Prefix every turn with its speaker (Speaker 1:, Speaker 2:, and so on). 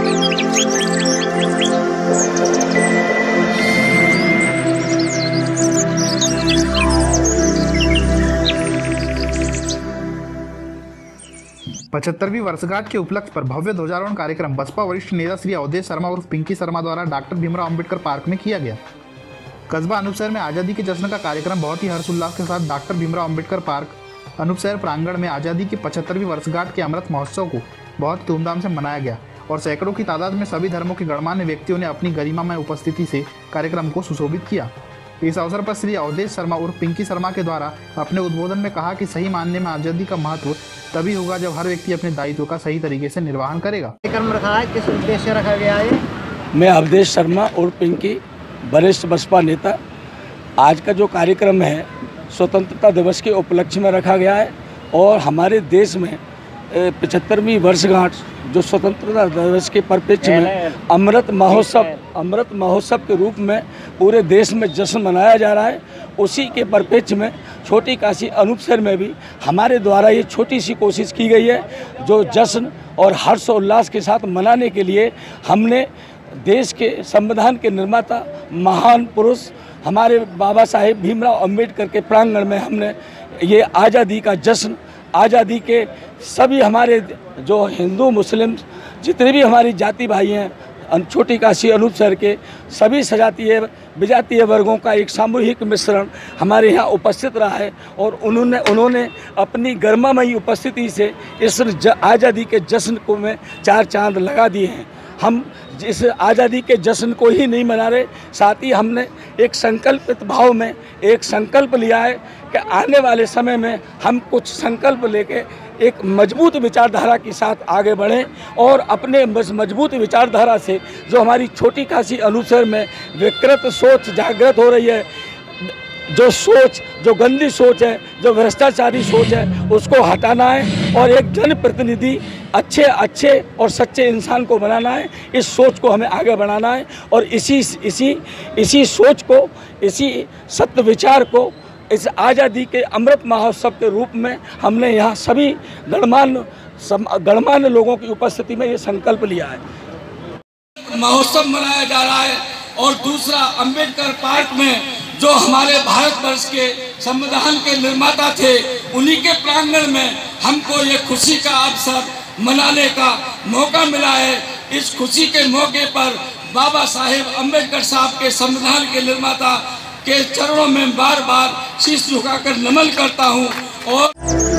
Speaker 1: पचहत्तरवीं वर्षगांठ के उपलक्ष्य पर भव्य ध्वजारोहण कार्यक्रम बसपा वरिष्ठ नेता श्री अवधेश शर्मा उर्फ पिंकी शर्मा द्वारा डॉक्टर भीमराव अंबेडकर पार्क में किया गया। कस्बा अनूप शहर में आज़ादी के जश्न का कार्यक्रम बहुत ही हर्षोल्लास के साथ doctor Bhimrao Ambedkar park Anupshahr प्रांगण में आज़ादी की 75वीं वर्षगांठ के अमृत महोत्सव को बहुत धूमधाम से मनाया गया और सैकड़ों की तादाद में सभी धर्मों के गणमान्य व्यक्तियों ने अपनी गरिमामय उपस्थिति से कार्यक्रम को सुशोभित किया। इस अवसर पर श्री अवधेश शर्मा उर्फ पिंकी शर्मा के द्वारा अपने उद्बोधन में कहा कि सही मानने में आज़ादी का महत्व तभी होगा जब हर व्यक्ति अपने दायित्व का सही तरीके से निर्वहन करेगा।
Speaker 2: कार्यक्रम रखा है, किस उद्देश्य से रखा गया है?
Speaker 3: मैं अवधेश शर्मा और पिंकी वरिष्ठ बसपा नेता, आज का जो कार्यक्रम है स्वतंत्रता दिवस के उपलक्ष्य में रखा गया है और हमारे देश में 75वीं वर्षगांठ जो स्वतंत्रता दिवस के परिप्रेक्ष्य में अमृत महोत्सव के रूप में पूरे देश में जश्न मनाया जा रहा है। उसी के परिप्रेक्ष्य में छोटी काशी अनूप शहर में भी हमारे द्वारा ये छोटी सी कोशिश की गई है जो जश्न और हर्षोल्लास के साथ मनाने के लिए हमने देश के संविधान के निर्माता महान पुरुष हमारे बाबा साहेब भीमराव अंबेडकर के प्रांगण में हमने ये आज़ादी का जश्न, आज़ादी के सभी हमारे जो हिंदू मुस्लिम जितने भी हमारी जाति भाई हैं छोटी काशी अनूप शहर के सभी सजातीय विजातीय वर्गों का एक सामूहिक मिश्रण हमारे यहाँ उपस्थित रहा है और उन्होंने अपनी गर्मामयी उपस्थिति से इस आज़ादी के जश्न को में चार चांद लगा दिए हैं। हम इस आज़ादी के जश्न को ही नहीं मना रहे, साथ ही हमने एक संकल्पित भाव में एक संकल्प लिया है कि आने वाले समय में हम कुछ संकल्प लेके एक मजबूत विचारधारा के साथ आगे बढ़ें और अपने मजबूत विचारधारा से जो हमारी छोटी काशी अनूप शहर में विकृत सोच जागृत हो रही है, जो गंदी सोच है, जो भ्रष्टाचारी सोच है, उसको हटाना है और एक जनप्रतिनिधि अच्छे और सच्चे इंसान को बनाना है। इस सोच को हमें आगे बढ़ाना है और इसी सोच को, इसी सत्य विचार को इस आज़ादी के अमृत महोत्सव के रूप में हमने यहाँ सभी गणमान्य लोगों की उपस्थिति में ये संकल्प लिया है। महोत्सव मनाया जा रहा है और दूसरा अंबेडकर पार्क में जो हमारे भारतवर्ष के संविधान के निर्माता थे उन्हीं के प्रांगण में हमको ये खुशी का अवसर मनाने का मौका मिला है। इस खुशी के मौके पर बाबा साहेब अंबेडकर साहब के संविधान के निर्माता के चरणों में बार बार शीश झुकाकर नमन करता हूँ और